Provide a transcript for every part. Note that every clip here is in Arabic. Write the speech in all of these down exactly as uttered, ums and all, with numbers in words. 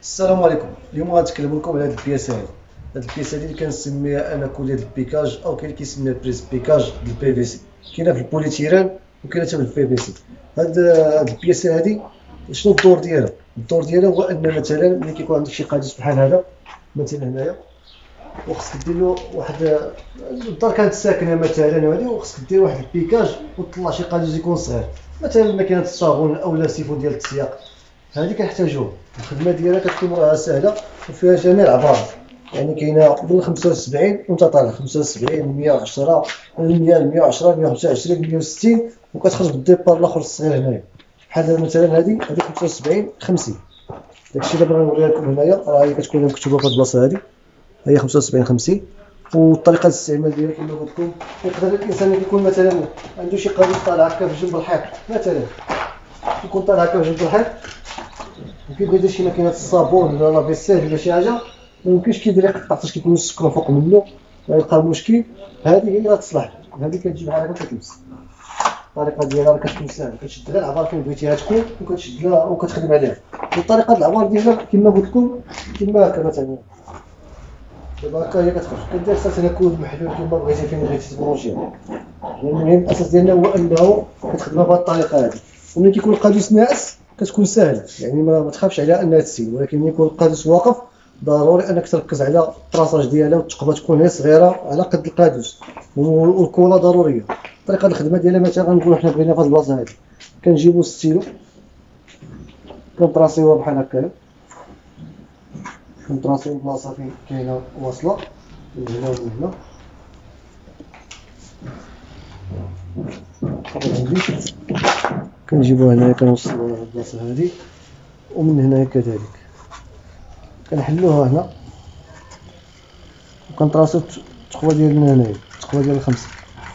السلام عليكم. اليوم غنتكلم لكم على هاد البياسه هادي. هاد البياسه هادي اللي كنسميها انا كوليه ديال البيكاج او كاين اللي كيسميها بريز بيكاج ديال البي في سي. كاينه في البوليتيران وكاينه حتى في البي في سي. هاد هاد البياسه هادي شنو الدور ديالها؟ الدور ديالها هو ان مثلا ملي كيكون عندك شي قادوس بحال هذا مثلا هنايا، وخصك دير له واحد الدار كانت ساكنه مثلا هادي، وخصك دير واحد البيكاج وتطلع شي قادوس يكون صغير، مثلا ماكينه الصابون او لا سيفون ديال التسياق. هذه كنحتاجوها. الخدمه ديالها كتكون راه سهله وفيها جميع العبارات، يعني كاينه من خمسة وسبعين وانت طالع خمسة وسبعين مية وعشرة مية مية وعشرة مية وخمسة وعشرين مية وستين، وكتخرج بالديبار الاخر الصغير هنايا بحال مثلا هذه هذه خمسة وسبعين خمسين. داكشي اللي بغينا نوريها لكم هنايا راه هي كتكون مكتوبه في هذه البلاصه هذه، هي خمسة وسبعين خمسين. وطريقه الاستعمال ديالها كما قلت لكم، يقدر الانسان يكون مثلا عنده شي قادوس طالع هكا في جنب الحيط، مثلا يكون طالع هكا في جنب الحيط وكيبغي يدير شي ماكينه الصابون ولا لافيسيل ولا شي حاجه، ميمكنش كيدير يقطع حتى كيكون السكر فوق منه ويلقى مشكل. هذه هي اللي تصلح، هذه كتجي بحال هكا كتلبس. الطريقه ديالها راه كتكون ساهله، كتشد غير العبار فين بغيتيها تكون وكتشد لها وكتخدم عليها. وطريقه العبار ديالها كما قلت لكم كما هكا مثلا دابا هكا هي كتخرج، كدير مثلا كود محلول كما بغيتي فين بغيتي تبرونجيها. المهم الاساس ديالنا هو انه كتخدمها بهذه الطريقه هذه. وملي كيكون القادوس ناعس كتكون ساهله، يعني ما تخافش عليها انها تسيل، ولكن ملي يكون القادوس واقف ضروري انك تركز على الطراساج ديالها، والتقبه تكون هي صغيره على قد القادوس، والكولا ضروريه. طريقه الخدمه ديالها مثلا غنقولوا حنا بغينا في هذه البلاصه هذه، كنجيبوا الستيلو كنطراسيوها بحال هكا، كنطراسيو البلاصه فين كاينه واصله من هنا ومن هنا. كنجيبوها هنايا كنوصلوها لهاد البلاصه هادي، ومن هنايا كذلك كنحلوها هنا وكنطراسو التقوى ديالنا هنايا، التقوى ديال الخمسه.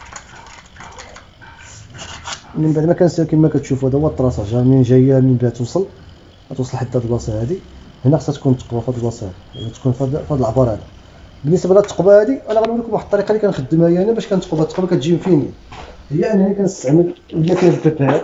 من بعد ما كنسير كما كتشوفوا هذا هو الطراساج، منين جايه من بعد توصل غتوصل حتى هاد البلاصه هادي. هنا خصها تكون التقوى في هاد البلاصه هادي، يعني تكون في هاد العبار هذا. بالنسبه لهاد التقبه هادي انا غنوري لكم واحد الطريقه اللي كنخدمها انا باش كنتقبها. التقبه كتجي فين هي انني كنستعمل الماكينه البيبير،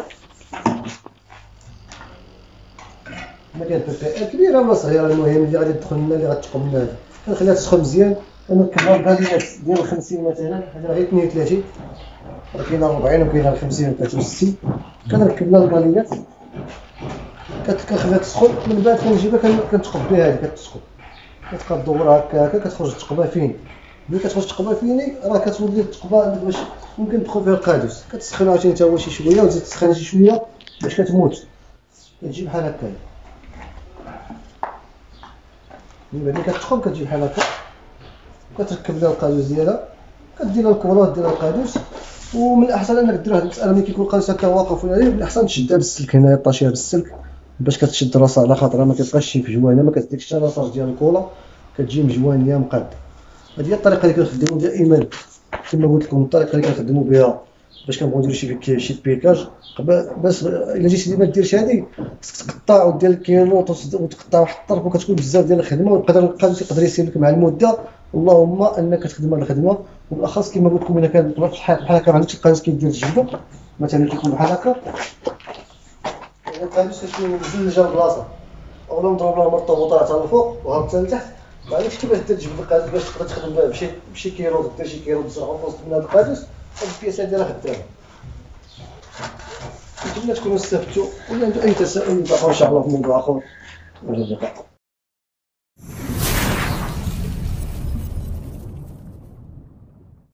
الماكينه البيبير كبيره ولا صغيره، المهم اللي غادي تدخل لنا اللي غتقب لنا هذه كنخليها تسخن مزيان. كنركبها الباليات ديال الخمسين مثلا، هذه راه هي اثنين وثلاثين، راه كاينه أربعين وكاينه خمسين و ثلاثة وستين. كنركب لها الباليات كنخليها تسخن، من بعد كنجيبها كنتقب بها. هذه كتسخن كتبقى تدور هكا هكا كتخرج التقبه فين. ملي كتخرج التقبه فيني راه كتولي التقبه عندك باش ممكن تدخل فيها القادوس. كتسخنها عاوتاني حتى هو شي شويه وتزيد تسخنها شي شويه باش كتموت، كتجي بحال هكا. من بعد ملي كتسخن كتجي بحال هكا وكتركب لها القادوس ديالها، كدير لها الكولات ديال القادوس. ومن الاحسن انك دير هذه المساله ملي كيكون القادوس هكا واقف ولا من الاحسن تشدها بالسلك هنايا، طاشيها بالسلك باش كتشد راسها على خاطرها ما كتبقاش شي فجوانه، ما كتديرش حتى لاصاج ديال الكولا، كتجي مجوانيه مقاده. هذه هي الطريقه اللي كنخدموا دائما كما قلت لكم، الطريقه اللي كنخدموا بها باش كنبغيو نديرو شي شي بيكاج. باش الا جيتي ديما دير هذه خصك تقطع ودير الكيلو وتقطع واحد الطرف، وكتكون بزاف ديال الخدمه، ويقدر القادوس يقدر يسير لك مع المده. اللهم انك تخدم هذه الخدمه، وبالاخص كما قلت لكم الا كان في الحيط بحال هكا ما عندكش القادوس كيدير الجبده مثلا كيكون بحال هكا، القادوس كيكون مزلجه البلاصه، اولا نضرب لها مرطوبه حتى الفوق وهبطها لتحت. ما عندكش كيفاش دير جبد القادوس باش تقدر تخدم بها بشي بشي كيلو، دير شي كيلو تزرعو في وسط من هذا القادوس. هاد البياسه ديالها خدامه. نتمنى تكونوا استفدتوا، ولا عندو اي تساؤل نتلاقاو ان شاء الله في موضوع اخر. الى اللقاء.